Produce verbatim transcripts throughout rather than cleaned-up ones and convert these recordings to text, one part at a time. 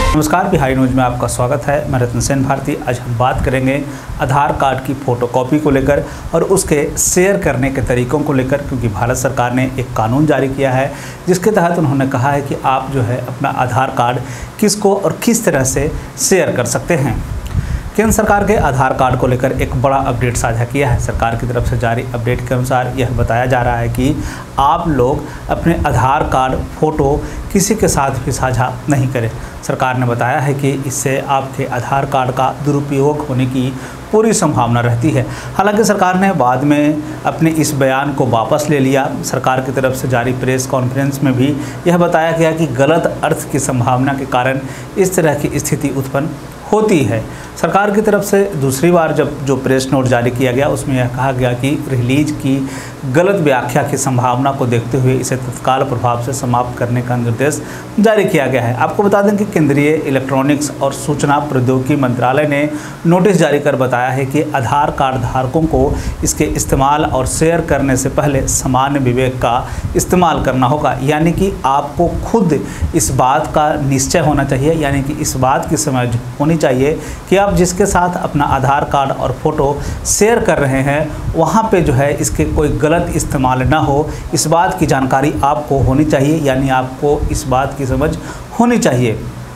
नमस्कार, बिहारी न्यूज में आपका स्वागत है। मैं रतन सेन भारती। आज हम बात करेंगे आधार कार्ड की फ़ोटोकॉपी को लेकर और उसके शेयर करने के तरीक़ों को लेकर, क्योंकि भारत सरकार ने एक कानून जारी किया है जिसके तहत उन्होंने कहा है कि आप जो है अपना आधार कार्ड किसको और किस तरह से शेयर कर सकते हैं। केंद्र सरकार के आधार कार्ड को लेकर एक बड़ा अपडेट साझा किया है। सरकार की तरफ से जारी अपडेट के अनुसार यह बताया जा रहा है कि आप लोग अपने आधार कार्ड फ़ोटो किसी के साथ भी साझा नहीं करें। सरकार ने बताया है कि इससे आपके आधार कार्ड का दुरुपयोग होने की पूरी संभावना रहती है। हालांकि सरकार ने बाद में अपने इस बयान को वापस ले लिया। सरकार की तरफ से जारी प्रेस कॉन्फ्रेंस में भी यह बताया गया कि गलत अर्थ की संभावना के कारण इस तरह की स्थिति उत्पन्न होती है। सरकार की तरफ से दूसरी बार जब जो प्रेस नोट जारी किया गया उसमें यह कहा गया कि रिलीज की गलत व्याख्या की संभावना को देखते हुए इसे तत्काल प्रभाव से समाप्त करने का निर्देश जारी किया गया है। आपको बता दें कि केंद्रीय इलेक्ट्रॉनिक्स और सूचना प्रौद्योगिकी मंत्रालय ने नोटिस जारी कर बताया है कि आधार कार्ड धारकों को इसके इस्तेमाल और शेयर करने से पहले सामान्य विवेक का इस्तेमाल करना होगा। यानी कि आपको खुद इस बात का निश्चय होना चाहिए, यानी कि इस बात की समझ होनी चाहिए कि आप जिसके साथ अपना आधार कार्ड और फ़ोटो शेयर कर रहे हैं वहाँ पे जो है इसके कोई गलत इस्तेमाल ना हो, इस बात की जानकारी आपको होनी चाहिए। यानी आपको इस बात की समझ होनी चाहिए।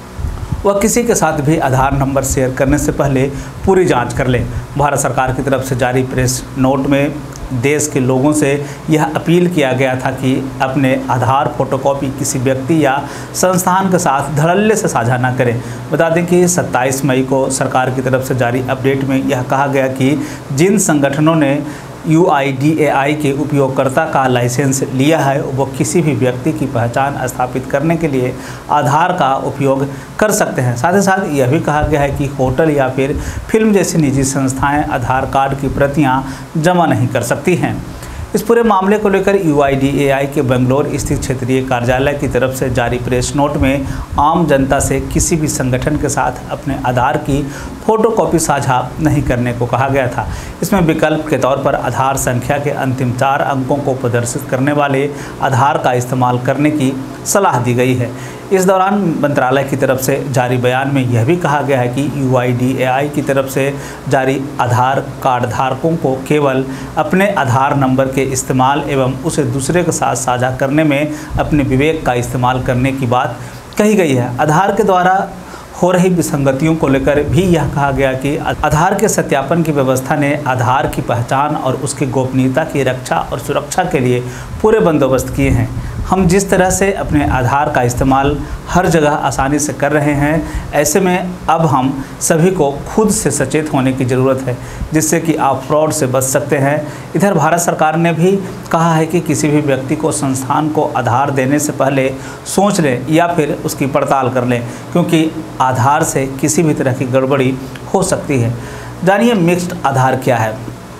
वह किसी के साथ भी आधार नंबर शेयर करने से पहले पूरी जांच कर लें। भारत सरकार की तरफ से जारी प्रेस नोट में देश के लोगों से यह अपील किया गया था कि अपने आधार फोटोकॉपी किसी व्यक्ति या संस्थान के साथ धड़ल्ले से साझा न करें। बता दें कि सत्ताईस मई को सरकार की तरफ से जारी अपडेट में यह कहा गया कि जिन संगठनों ने यू आई डी ए आई के उपयोगकर्ता का लाइसेंस लिया है वो किसी भी व्यक्ति की पहचान स्थापित करने के लिए आधार का उपयोग कर सकते हैं। साथ ही साथ यह भी कहा गया है कि होटल या फिर फिल्म जैसी निजी संस्थाएं आधार कार्ड की प्रतियां जमा नहीं कर सकती हैं। इस पूरे मामले को लेकर यू आई डी ए आई के बेंगलोर स्थित क्षेत्रीय कार्यालय की तरफ से जारी प्रेस नोट में आम जनता से किसी भी संगठन के साथ अपने आधार की फ़ोटोकॉपी साझा नहीं करने को कहा गया था। इसमें विकल्प के तौर पर आधार संख्या के अंतिम चार अंकों को प्रदर्शित करने वाले आधार का इस्तेमाल करने की सलाह दी गई है। इस दौरान मंत्रालय की तरफ से जारी बयान में यह भी कहा गया है कि यू आई डी ए आई की तरफ से जारी आधार कार्ड धारकों को केवल अपने आधार नंबर के इस्तेमाल एवं उसे दूसरे के साथ साझा करने में अपने विवेक का इस्तेमाल करने की बात कही गई है। आधार के द्वारा हो रही विसंगतियों को लेकर भी यह कहा गया कि आधार के सत्यापन की व्यवस्था ने आधार की पहचान और उसकी गोपनीयता की रक्षा और सुरक्षा के लिए पूरे बंदोबस्त किए हैं। हम जिस तरह से अपने आधार का इस्तेमाल हर जगह आसानी से कर रहे हैं, ऐसे में अब हम सभी को खुद से सचेत होने की ज़रूरत है, जिससे कि आप फ्रॉड से बच सकते हैं। इधर भारत सरकार ने भी कहा है कि किसी भी व्यक्ति को संस्थान को आधार देने से पहले सोच लें या फिर उसकी पड़ताल कर लें, क्योंकि आधार से किसी भी तरह की गड़बड़ी हो सकती है। जानिए मिक्स्ड आधार क्या है,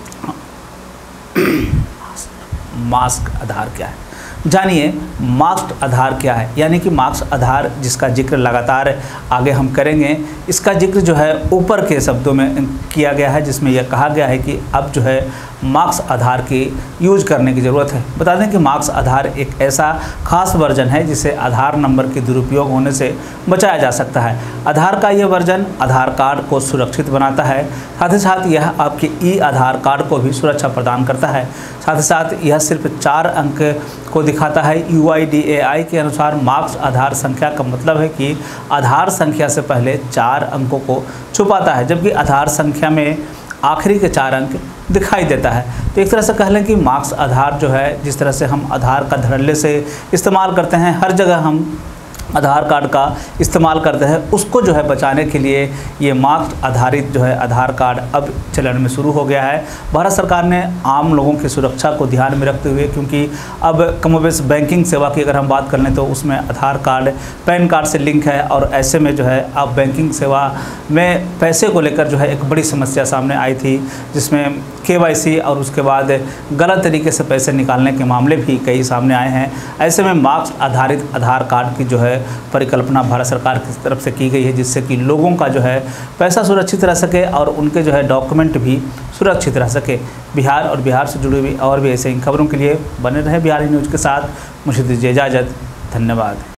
मास्क आधार क्या है। जानिए मास्क्ड आधार क्या है। यानी कि मास्क्ड आधार जिसका जिक्र लगातार आगे हम करेंगे, इसका जिक्र जो है ऊपर के शब्दों में किया गया है, जिसमें यह कहा गया है कि अब जो है मास्क्ड आधार की यूज करने की ज़रूरत है। बता दें कि मास्क्ड आधार एक ऐसा खास वर्जन है जिसे आधार नंबर के दुरुपयोग होने से बचाया जा सकता है। आधार का यह वर्जन आधार कार्ड को सुरक्षित बनाता है। साथ ही साथ यह आपके ई आधार कार्ड को भी सुरक्षा प्रदान करता है। साथ ही साथ यह सिर्फ चार अंक को दिखाता है। यू आई डी ए आई के अनुसार मास्क्ड आधार संख्या का मतलब है कि आधार संख्या से पहले चार अंकों को छुपाता है, जबकि आधार संख्या में आखिरी के चार अंक दिखाई देता है। तो एक तरह से कह लें कि मास्क्ड आधार जो है, जिस तरह से हम आधार का धड़ल्ले से इस्तेमाल करते हैं, हर जगह हम आधार कार्ड का इस्तेमाल करते हैं, उसको जो है बचाने के लिए ये मास्क आधारित जो है आधार कार्ड अब चलन में शुरू हो गया है। भारत सरकार ने आम लोगों की सुरक्षा को ध्यान में रखते हुए, क्योंकि अब कमोबेश बैंकिंग सेवा की अगर हम बात कर लें तो उसमें आधार कार्ड पैन कार्ड से लिंक है, और ऐसे में जो है अब बैंकिंग सेवा में पैसे को लेकर जो है एक बड़ी समस्या सामने आई थी, जिसमें के वाई सी और उसके बाद गलत तरीके से पैसे निकालने के मामले भी कई सामने आए हैं। ऐसे में मास्क आधारित आधार कार्ड की जो है परिकल्पना भारत सरकार की तरफ से की गई है, जिससे कि लोगों का जो है पैसा सुरक्षित रह सके और उनके जो है डॉक्यूमेंट भी सुरक्षित रह सके। बिहार और बिहार से जुड़ी हुई और भी ऐसे इन खबरों के लिए बने रहे बिहारी न्यूज़ के साथ। मुझे दीजिए इजाज़त। धन्यवाद।